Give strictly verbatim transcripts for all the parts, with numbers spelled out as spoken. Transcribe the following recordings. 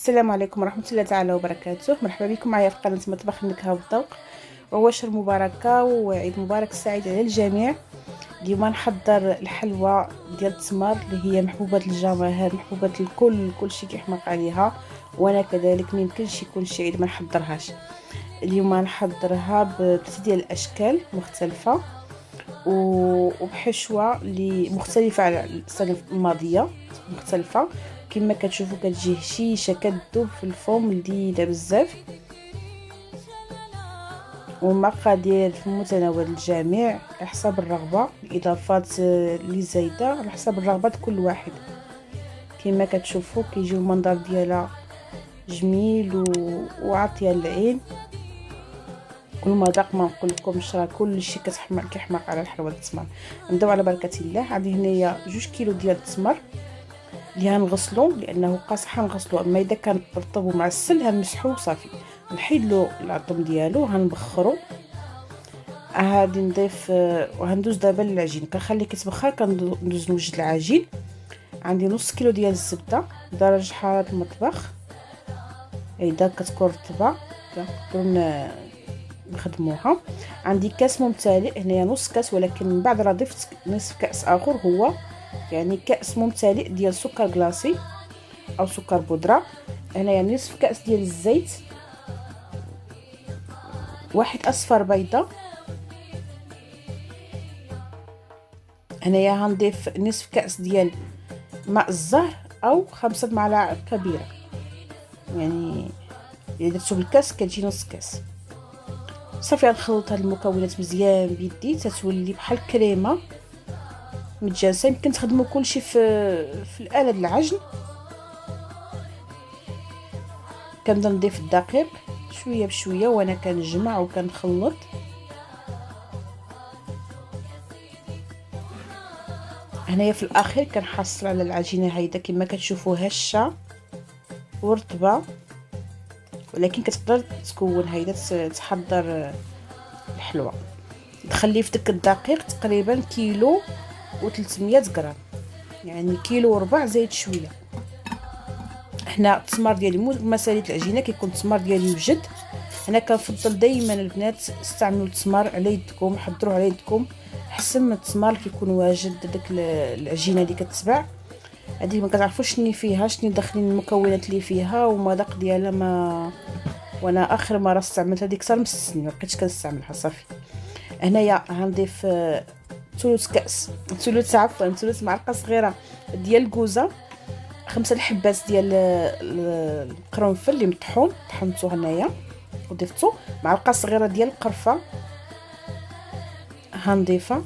السلام عليكم ورحمه الله تعالى وبركاته. مرحبا بكم معايا في قناه مطبخ النكهه والذوق، وهو شهر مباركه وعيد مبارك سعيد على الجميع. اليوم نحضر الحلوى ديال التمر اللي هي محبوبه الجماهير، محبوبه الكل، كلشي كيحماق عليها، وانا كذلك ما يمكنش يكون شي عيد ما نحضرهاش. اليوم نحضرها بثلاثه ديال الاشكال مختلفه وبحشوه اللي مختلفه على السنه الماضيه، مختلفه كما كتشوفوا كتجي هشيشه كتذوب في الفم، لذيذه بزاف، ومقادير في متناول الجميع على حسب الرغبه، الاضافات اللي زايده على حسب الرغبه كل واحد. كما كتشوفوا كيجي المنظر ديالها جميل و... وعاطيه للعين، والمذاق ما نقول لكمش، راه كلشي كتحمق كيحماق على الحلوى التمر. نبداو على بركه الله. عندي هنايا جوج كيلو ديال التمر اللي غنغسلو لانه قاصح، غنغسلو، اما اذا كان رطب ومعسل غنمسحو وصافي. نحيد له العظم ديالو، غنبخرو. غادي نضيف وغندوز دابا للعجين، كنخليه كيتبخر، كندوز نوجد العجين. عندي نص كيلو ديال الزبده درجه حراره المطبخ، اذا كتكون رطبه كنقدروا نخدموها. عندي كاس ممتلئ هنايا نص كاس، ولكن من بعد راه ضفت نصف كاس اخر، هو يعني كاس ممتلئ ديال سكر كلاصي او سكر بودره. هنايا نصف كاس ديال الزيت، واحد اصفر بيضه. هنايا غنضيف نصف كاس ديال ماء الزهر او خمسة معالق كبيره، يعني اذا درتو بالكاس كتجي نص كاس. صافي غنخلط هاد المكونات مزيان بيدي تتولي بحال كريمه متجانسه. يمكن تخدموا كلشي في في الاله ديال العجن. كنبدا نضيف الدقيق شويه بشويه وانا كنجمع وكنخلط. هنايا في الاخير كنحصل على العجينه هايده كما كتشوفوا هشه ورطبه، ولكن كتقدر تكون هايده تحضر الحلوى. تخلي في داك الدقيق تقريبا كيلو وثلاثمية غرام، يعني كيلو وربع زايد شويه. هنا التمر ديالي مو مساليت العجينه، كيكون التمر ديالي وجد. انا كنفضل دائما البنات استعملوا التمر على يدكم، حضروه على يدكم احسن من التمر كيكون واجد داك العجينه اللي كتباع. هذه ما كتعرفوش شنو فيها، شنو داخلين المكونات اللي فيها والمذاق ديالها. ما وانا اخر مره استعملتها ديك صار مستني ما بقيتش كنستعملها. صافي هنايا غنضيف ثلث كاس ثلث عفوا ثلث معلقه صغيره ديال الكوزه، خمسه الحبات ديال القرنفل اللي مطحون، طحنته هنايا وضفتو، معلقه صغيره ديال القرفه هنضيفها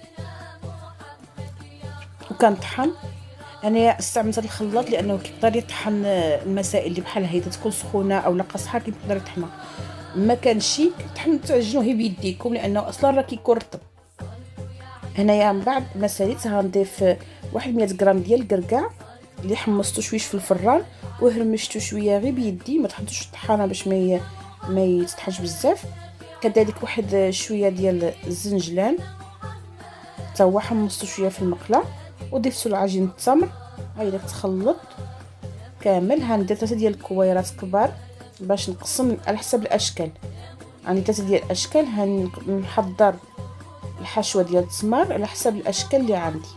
وكنطحن. انا استعملت هذا الخلاط لانه كيقدر يطحن المسائل اللي بحال هيدا، تكون سخونه او لا قاصحه كيقدر يطحنها. ما كانش كتحن تعجنوه بيديكم لانه اصلا راه كيكون رطب. هنايا من بعد ما ساليت غنضيف واحد مية غرام ديال الكركاع اللي حمصته شويش في الفران وهرمشته شويه غير بيدي، ما تحطوش الطحانه باش ما ما يتطحنش بزاف. كذلك واحد شويه ديال الزنجلان حتى هو حمصته شويه في المقله، وضفتو لعجين التمر. هايدا تخلط كامل. هندير ثلاثه ديال الكويرات كبار باش نقسم على حسب الاشكال. عندي ثلاثه ديال الاشكال، هنحضر الحشوه ديال التمر على حسب الاشكال اللي عندي.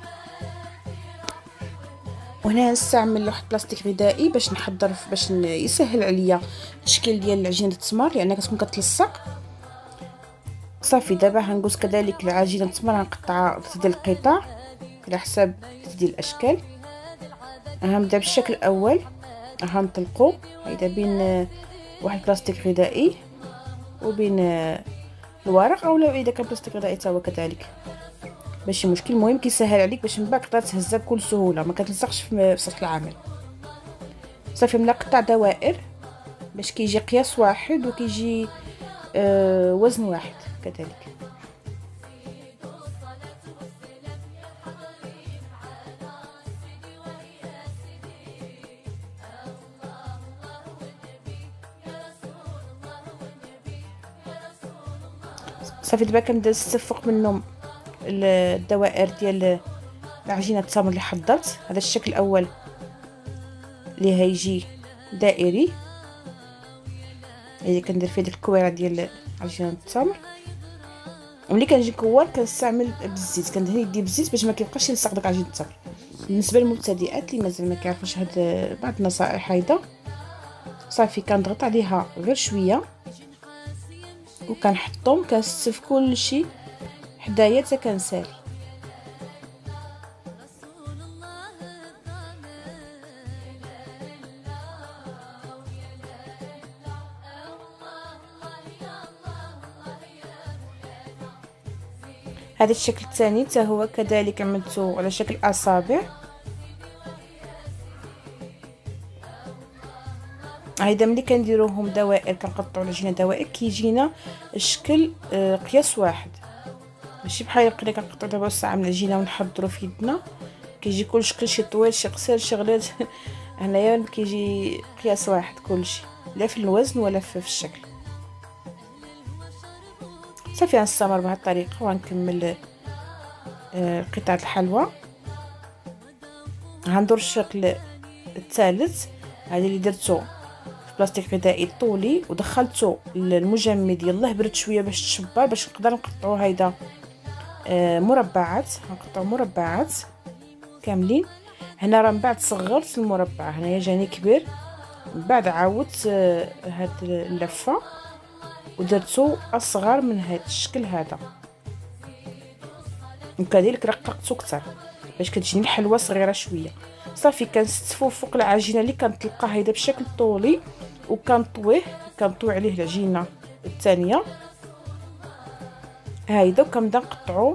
وهنا نستعمل واحد بلاستيك غذائي باش نحضر باش يسهل عليا التشكيل ديال عجينه التمر لانها كتكون كتلصق. صافي دابا غنقص كذلك العجينه التمر، غنقطعها ثلاثه ديال القطع على حسب ديال الاشكال. غنبدا بالشكل الاول، غنطلقو هيدا بين واحد بلاستيك غذائي وبين الورق، او لا اذا كان بلاستيك غذائي حتى هو كذلك ماشي مشكل. المهم كيسهل عليك باش من بعد تقدر تهزها بكل سهوله، ما كتلصقش في سطح العمل. صافي نقطع دوائر باش كيجي قياس واحد وكيجي آه وزن واحد كذلك. صافي دابا كنبدا نستفق منهم الدوائر ديال العجينه التمر اللي حضرت. هذا الشكل الاول اللي هيجي دائري اللي كندير فيه ديك الكويره ديال عجينه التمر. وملي كنجي نكور كنستعمل بالزيت، كندهن يدي بالزيت باش ما كيبقاش يلصق داك عجينه التمر. بالنسبه للمبتدئات اللي مازال ما كيعرفوش هاد بعض النصائح هيدا، صافي كنضغط عليها غير شويه وكنحطهم كنستف كلشي حدايا حتى كنسالي. هذا الشكل الثاني حتى هو كذلك عملته على شكل اصابع. هيدا ملي كنديروهم دوائر كنقطعوا العجينه دوائر كيجينا الشكل آه قياس واحد، ماشي بحال بقينا كنقطعوا دابا الساعه من العجينه ونحضروا في يدنا كيجي كل شكل شي طويل شي قصير شي غليظ. هنايا كيجي قياس واحد كلشي، لا في الوزن ولا في الشكل. صافي غنستمر بهذه الطريقه وغنكمل آه قطعه الحلوى. غندور الشكل الثالث، هذا اللي درته في بلاستيك غذائي طولي ودخلته للمجمد يلاه برد شويه باش تشبر باش نقدر نقطعوا هيدا آه مربعات. غنقطعوا مربعات كاملين. هنا راه من بعد صغرت المربع، هنايا جاني كبير، من بعد عاودت آه هاد اللفه ودرتو اصغر من هذا الشكل هذا، وكذلك رققته اكثر باش كتجيني الحلوى صغيره شويه. صافي كنستفو فوق العجينه اللي كنطلقها هيدا بشكل طولي وكنطويه كنطوي عليه العجينه الثانيه هيدا، وكنبدا نقطعو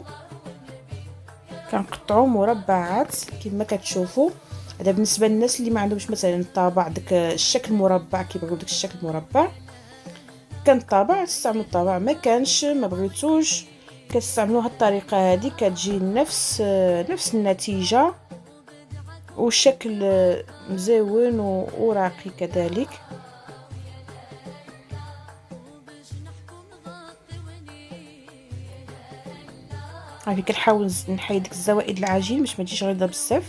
كنقطعو مربعات كما كتشوفوا. هذا بالنسبه للناس اللي ما عندهمش مثلا الطابع داك الشكل مربع كيبغيو داك الشكل مربع، كان الطابع تستعملوا الطابع، ما كانش ما بغيتوش كتستعملوا هاد الطريقه هذه كتجي نفس نفس النتيجه والشكل مزيون وراقي كذلك. صافي كنحاول نحيد ديك الزوائد العجين باش ما تجيش غليظه بزاف،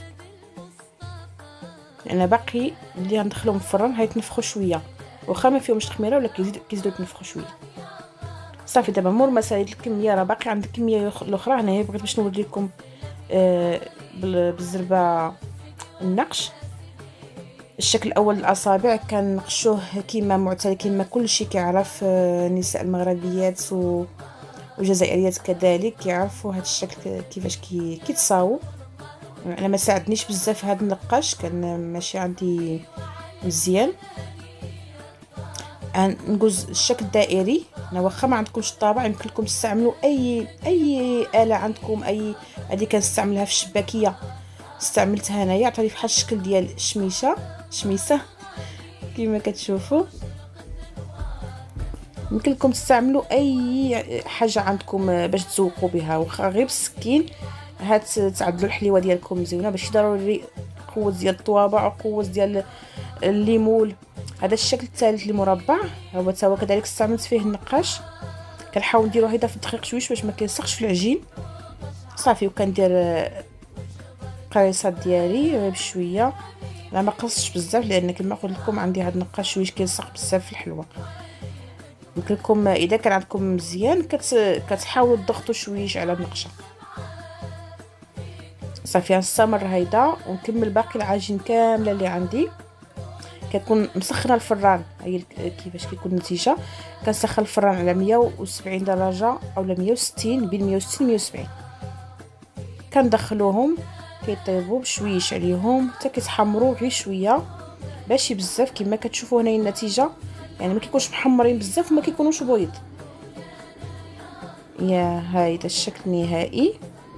لان باقي اللي غندخلهم في الفران هيتنفخوا شويه واخا ما فيهمش تخميره ولا كيزيد كيزيدوا يتنفخوا شويه. صافي دابا مور ما ساليت الكميه راه باقي عندي الكميه الاخرى. هنايا بغيت باش نوريكم آه بالزربه النقش. الشكل الاول الاصابع كنقشوه كما معتاد كما كلشي كيعرف آه النساء المغربيات و والجزائريات كذلك كيعرفوا هذا الشكل كيفاش كي كيتصاوب. انا ما ساعدنيش بزاف هذا النقاش، كان ماشي عندي مزيان. نقول الشكل الدائري. انا واخا ما عندكمش الطابع يمكن لكم تستعملوا اي اي اله عندكم، اي هذه كنستعملها في الشباكيه استعملتها انايا عطاني بحال الشكل ديال الشميشه شميسه كما كتشوفوا. يمكن لكم تستعملوا اي حاجه عندكم باش تزوقوا بها، واخا غير بالسكين هاد تعدلوا الحليوه ديالكم مزيونه، ماشي ضروري قوه ديال الطوابع وقوه ديال الليمول. هذا الشكل الثالث المربع هو تا هو كذلك استعملت فيه النقاش. كنحاول نديرو هيدا في الدقيق شويش باش ما كيلصقش في العجين. صافي وكندير قريصات ديالي غير بشويه، لا ما قصتش بزاف لان كما قلت لكم عندي هذا النقاش شويش كيلصق بزاف في الحلوه. يمكن لكم اذا كان عندكم مزيان كت... كتحاولوا تضغطوا شويش على النقشه. صافي نستمر هيدا ونكمل باقي العجين كامله اللي عندي. كتكون مسخنه الفران، هي كيفاش كيكون النتيجه. كنسخن الفران على مية وسبعين درجه اولا مية وستين، بين مية وستين مية وسبعين. كندخلوهم كيطيبوا بشويش عليهم حتى كيتحمروا غير شويه، ماشي بزاف كما كتشوفوا هنا النتيجه، يعني ما كيكونوش محمرين بزاف وما كيكونوش بويض. يا هايدا الشكل النهائي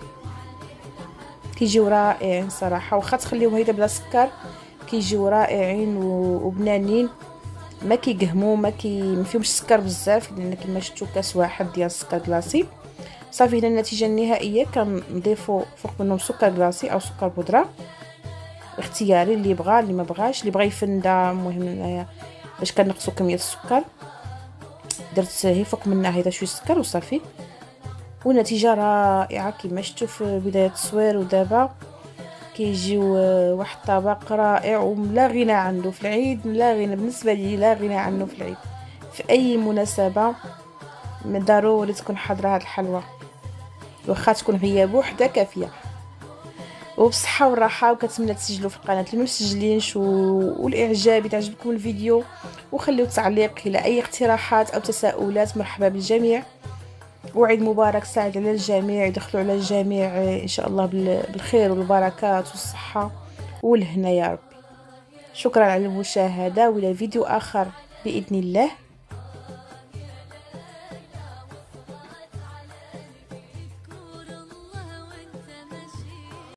كيجيو رائعين صراحه، واخا تخليوه هيدا بلا سكر كيجيو رائعين وبنانين، ما كيقهموا ما كي ما فيهمش سكر بزاف لان كما شفتوا كاس واحد ديال السكر كلاصي. صافي هنا النتيجه النهائيه كنضيفوا فوق منهم سكر كلاصي او سكر بودره اختياري، اللي بغى اللي ما بغاش، اللي بغى يفندا. المهم انايا باش كنقصوا كميه السكر درت هي فوق منها هيدا شويه سكر وصافي. والنتيجه رائعه كما شفتوا في بدايه التصوير ودابا كيجيو واحد الطبق رائع ولا غنى عنه في العيد، لا غنى بالنسبه لي، لا غنى عنه في العيد. في اي مناسبه ضروري تكون حاضره هاد الحلوى، واخا تكون هي بوحدها كافيه. وبصحه والراحه، وكنتمنى تسجلوا في القناه اللي ما مسجلينش و... والاعجاب تعجبكم الفيديو، وخليو تعليق الى اي اقتراحات او تساؤلات. مرحبا بالجميع، وعيد مبارك سعيد على الجميع، يدخلوا على الجميع ان شاء الله بالخير والبركات والصحه والهنا يا ربي. شكرا على المشاهده، والى فيديو اخر باذن الله.